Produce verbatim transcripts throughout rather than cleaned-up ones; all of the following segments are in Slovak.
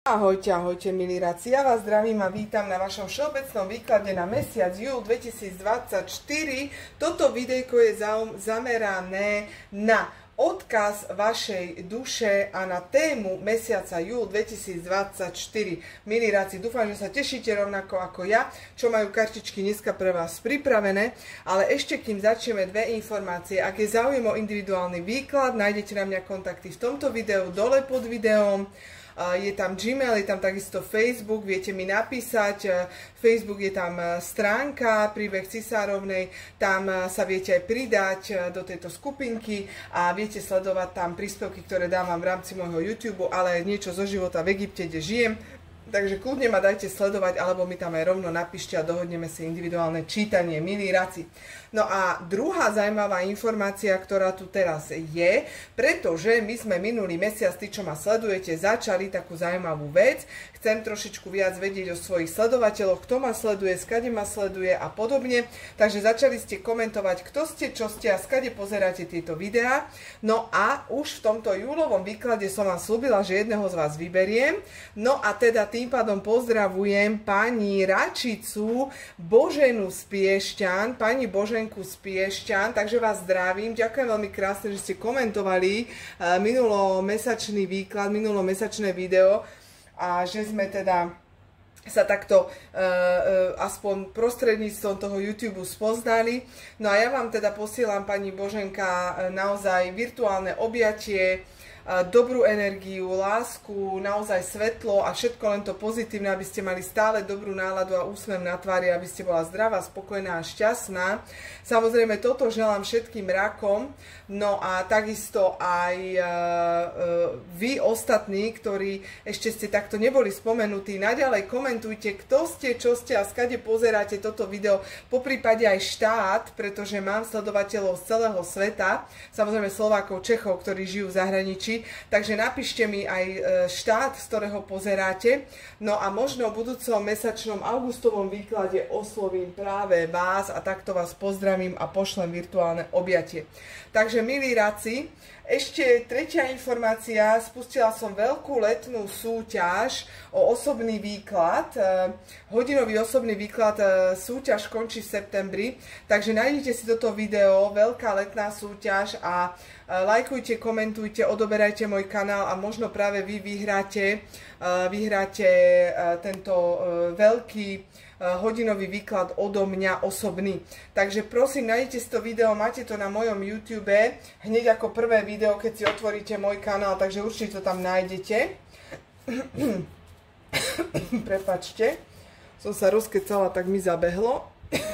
Ahojte, ahojte milí raci, ja vás zdravím a vítam na vašom všeobecnom výklade na mesiac júl dvetisícdvadsaťštyri. Toto videjko je zamerané na odkaz vašej duše a na tému mesiaca júl dvetisícdvadsaťštyri. Milí raci, dúfam, že sa tešíte rovnako ako ja, čo majú kartičky dneska pre vás pripravené, ale ešte kým začneme dve informácie. Ak je záujem o individuálny výklad, nájdete na mňa kontakty v tomto videu, dole pod videom. Je tam Gmail, je tam takisto Facebook, viete mi napísať, Facebook je tam stránka Príbeh cisárovnej, tam sa viete aj pridať do tejto skupinky a viete sledovať tam príspevky, ktoré dávam v rámci môjho YouTube, ale niečo zo života v Egypte, kde žijem. Takže kľudne ma dajte sledovať, alebo mi tam aj rovno napíšte a dohodneme si individuálne čítanie, milí raci. No a druhá zaujímavá informácia, ktorá tu teraz je, pretože my sme minulý mesiac, tí, čo ma sledujete, začali takú zaujímavú vec. Chcem trošičku viac vedieť o svojich sledovateľoch, kto ma sleduje, skade ma sleduje a podobne. Takže začali ste komentovať, kto ste, čo ste a skade pozeráte tieto videá. No a už v tomto júlovom výklade som vám slúbila, že jedného z vás vyberiem. No a teda tým pádom pozdravujem pani Račicu Boženu z Piešťan, pani Boženku z Piešťan, takže vás zdravím. Ďakujem veľmi krásne, že ste komentovali uh, minulomesačný výklad, minulomesačné video a že sme teda sa takto uh, uh, aspoň prostredníctvom toho YouTube spoznali. No a ja vám teda posielam, pani Boženka, uh, naozaj virtuálne objatie, dobrú energiu, lásku, naozaj svetlo a všetko len to pozitívne, aby ste mali stále dobrú náladu a úsmev na tvári, aby ste bola zdravá, spokojná a šťastná. Samozrejme, toto želám všetkým rakom, no a takisto aj e, e, vy ostatní, ktorí ešte ste takto neboli spomenutí, naďalej komentujte, kto ste, čo ste a skade pozeráte toto video, poprípade aj štát, pretože mám sledovateľov z celého sveta, samozrejme Slovákov, Čechov, ktorí žijú v zahraničí. Takže napíšte mi aj štát, z ktorého pozeráte. No a možno v budúcom mesačnom augustovom výklade oslovím práve vás a takto vás pozdravím a pošlem virtuálne objatie. Takže milí raci, ešte tretia informácia, spustila som veľkú letnú súťaž o osobný výklad, hodinový osobný výklad, súťaž končí v septembri, takže nájdete si toto video, veľká letná súťaž a lajkujte, komentujte, odoberajte môj kanál a možno práve vy vyhráte, vyhráte tento veľký hodinový výklad odo mňa osobný. Takže prosím, nájdete si to video, máte to na mojom YouTube, hneď ako prvé video, keď si otvoríte môj kanál, takže určite to tam nájdete. Prepačte, som sa rozkecala, tak mi zabehlo.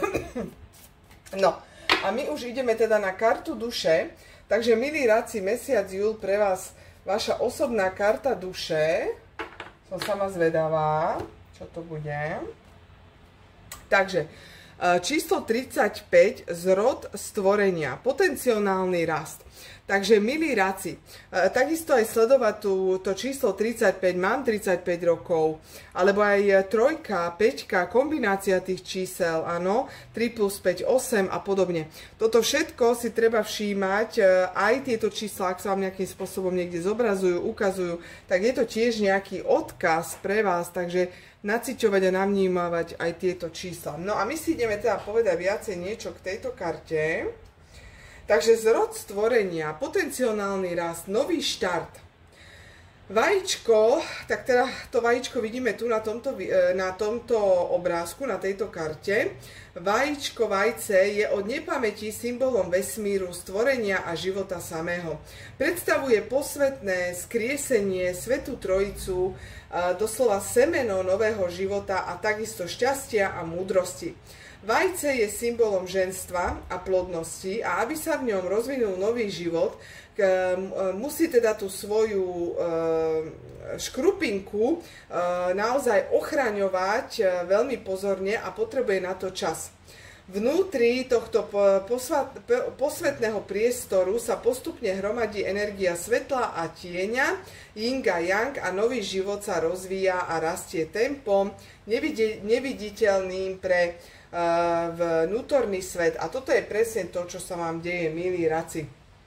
No, a my už ideme teda na kartu duše, takže milí raci, mesiac júl pre vás, vaša osobná karta duše, som sama zvedavá, čo to bude. Takže číslo tridsaťpäť, zrod stvorenia, potenciálny rast. Takže milí raci, takisto aj sledovať tú, to číslo tridsaťpäť, mám tridsaťpäť rokov, alebo aj trojka, päťka, kombinácia tých čísel, áno, tri plus päť, osem a podobne. Toto všetko si treba všímať, aj tieto čísla, ak sa vám nejakým spôsobom niekde zobrazujú, ukazujú, tak je to tiež nejaký odkaz pre vás, takže naciťovať a navnímavať aj tieto čísla. No a my si ideme teda povedať viacej niečo k tejto karte. Takže zrod stvorenia, potenciálny rast, nový štart. Vajíčko, tak teda to vajíčko vidíme tu na tomto, na tomto obrázku, na tejto karte. Vajíčko, vajce je od nepamäti symbolom vesmíru, stvorenia a života samého. Predstavuje posvetné skriesenie, svätú trojicu, doslova semeno nového života a takisto šťastia a múdrosti. Vajce je symbolom ženstva a plodnosti a aby sa v ňom rozvinul nový život, musí teda tú svoju škrupinku naozaj ochraňovať veľmi pozorne a potrebuje na to čas. Vnútri tohto posvetného priestoru sa postupne hromadí energia svetla a tieňa, yin a yang a nový život sa rozvíja a rastie tempom neviditeľným pre vnútorný svet. A toto je presne to, čo sa vám deje, milí raci.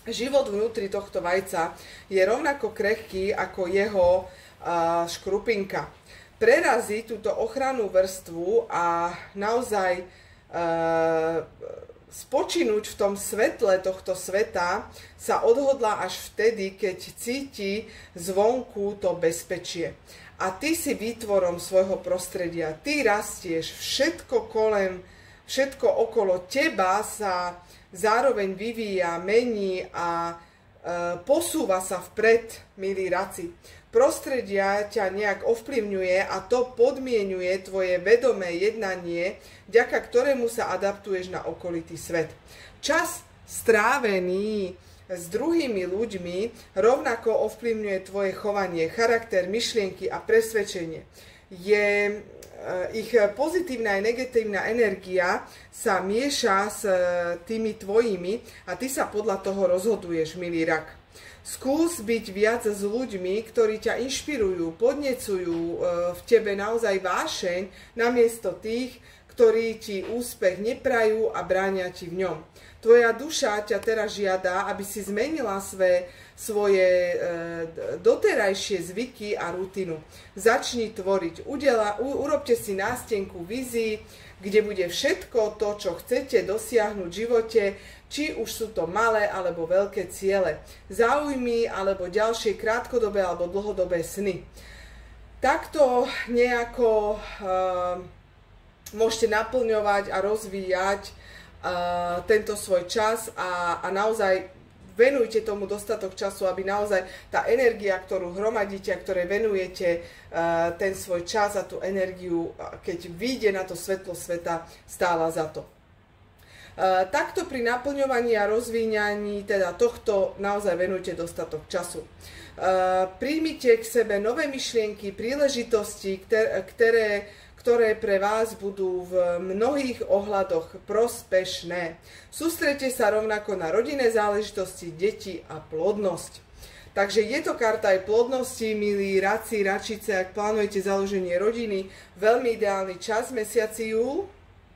život vnútri tohto vajca je rovnako krehký ako jeho uh, škrupinka. Prerazí túto ochrannú vrstvu a naozaj uh, spočinúť v tom svetle tohto sveta sa odhodlá až vtedy, keď cíti zvonku to bezpečie. A ty si výtvorom svojho prostredia, ty rastieš, všetko kolem, všetko okolo teba sa zároveň vyvíja, mení a e, posúva sa vpred, milí raci. Prostredia ťa nejak ovplyvňuje a to podmienuje tvoje vedomé jednanie, vďaka ktorému sa adaptuješ na okolitý svet. Čas strávený s druhými ľuďmi rovnako ovplyvňuje tvoje chovanie, charakter, myšlienky a presvedčenie. Je, ich pozitívna a negatívna energia sa mieša s tými tvojimi a ty sa podľa toho rozhoduješ, milý rak. Skús byť viac s ľuďmi, ktorí ťa inšpirujú, podnecujú v tebe naozaj vášeň, namiesto tých, ktorí ti úspech neprajú a bránia ti v ňom. Tvoja duša ťa teraz žiada, aby si zmenila své, svoje e, doterajšie zvyky a rutinu. Začni tvoriť. Udela, u, urobte si nástenku vízií, kde bude všetko to, čo chcete dosiahnuť v živote, či už sú to malé alebo veľké ciele, záujmy alebo ďalšie krátkodobé alebo dlhodobé sny. Takto nejako e, môžete naplňovať a rozvíjať uh, tento svoj čas a, a naozaj venujte tomu dostatok času, aby naozaj tá energia, ktorú hromadíte a ktorej venujete uh, ten svoj čas a tú energiu, keď vyjde na to svetlo sveta, stála za to. Uh, takto pri naplňovaní a rozvíjaní teda tohto naozaj venujte dostatok času. Uh, príjmite k sebe nové myšlienky, príležitosti, ktoré, ktoré ktoré pre vás budú v mnohých ohľadoch prospešné. Sústredte sa rovnako na rodinné záležitosti, deti a plodnosť. Takže je to karta aj plodnosti, milí raci, račice, ak plánujete založenie rodiny, veľmi ideálny čas, mesiaci júl.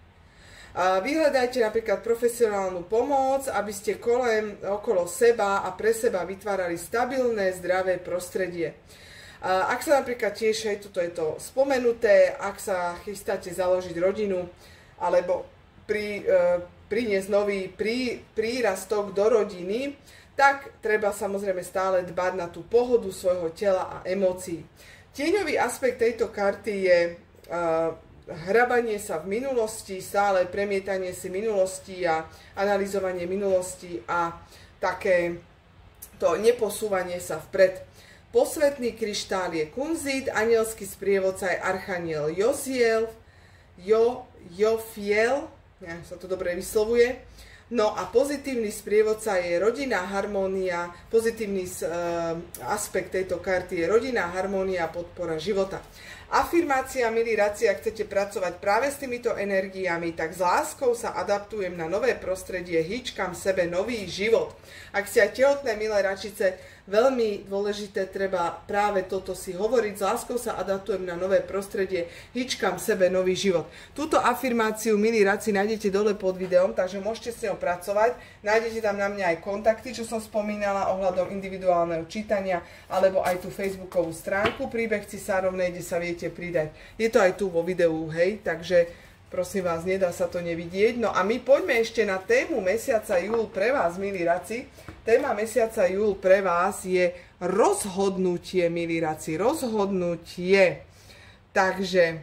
Vyhľadajte napríklad profesionálnu pomoc, aby ste kolem, okolo seba a pre seba vytvárali stabilné, zdravé prostredie. Ak sa napríklad tiež, aj tuto je to spomenuté, ak sa chystáte založiť rodinu alebo pri, e, priniesť nový prí, prírastok do rodiny, tak treba samozrejme stále dbať na tú pohodu svojho tela a emócií. Tieňový aspekt tejto karty je e, hrabanie sa v minulosti, stále premietanie si minulosti a analyzovanie minulosti a také to neposúvanie sa vpred. Posvetný kryštál je kunzit, anielský sprievodca je archaniel Joziel, jo, Jofiel, neviem, sa to dobre vyslovuje. No a pozitívny sprievodca je rodinná harmónia, pozitívny e, aspekt tejto karty je rodinná harmónia a podpora života. Afirmácia, milí raci, ak chcete pracovať práve s týmito energiami, tak s láskou sa adaptujem na nové prostredie, hýčkam sebe nový život. Ak ste aj tehotné, milé račice, veľmi dôležité, treba práve toto si hovoriť. S láskou sa adaptujem na nové prostredie, hýčkam sebe nový život. Túto afirmáciu, milí raci, nájdete dole pod videom, takže môžete s ňou pracovať. Nájdete tam na mňa aj kontakty, čo som spomínala ohľadom individuálneho čítania, alebo aj tú facebookovú stránku Príbeh cisárovnej, kde sa viete pridať. Je to aj tu vo videu, hej, takže prosím vás, nedá sa to nevidieť. No a my poďme ešte na tému mesiaca júl pre vás, milí raci. Téma mesiaca júl pre vás je rozhodnutie, milí raci, rozhodnutie. Takže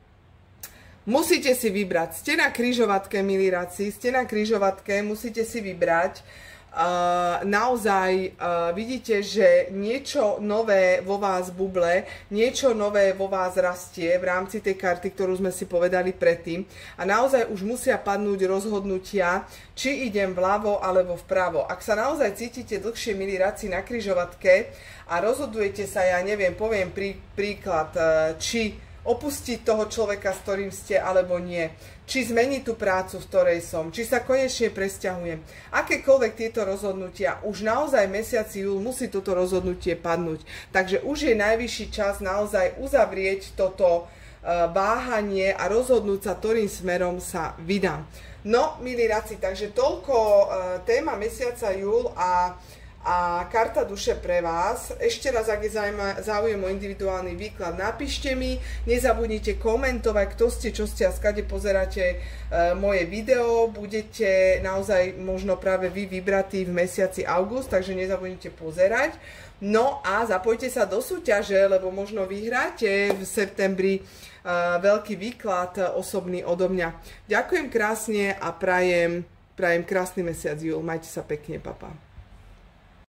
musíte si vybrať, ste na križovatke, milí raci, ste na križovatke, musíte si vybrať. Uh, naozaj uh, vidíte, že niečo nové vo vás buble, niečo nové vo vás rastie v rámci tej karty, ktorú sme si povedali predtým. A naozaj už musia padnúť rozhodnutia, či idem vľavo alebo vpravo. Ak sa naozaj cítite dlhšie, milí raci, na križovatke a rozhodujete sa, ja neviem, poviem prí, príklad, uh, či opustiť toho človeka, s ktorým ste, alebo nie. Či zmeniť tú prácu, v ktorej som. Či sa konečne presťahujem. Akékoľvek tieto rozhodnutia, už naozaj mesiac júl musí toto rozhodnutie padnúť. Takže už je najvyšší čas naozaj uzavrieť toto, váhanie a rozhodnúť sa, ktorým smerom sa vydám. No, milí radci, takže toľko téma mesiaca júl a a karta duše pre vás. Ešte raz, ak je záujem o individuálny výklad, napíšte mi. Nezabudnite komentovať, kto ste, čo ste a skade pozeráte e, moje video. Budete naozaj možno práve vy vybratí v mesiaci august, takže nezabudnite pozerať. No a zapojte sa do súťaže, lebo možno vyhráte v septembri e, veľký výklad osobný odo mňa. Ďakujem krásne a prajem, prajem krásny mesiac júl. Majte sa pekne, papa.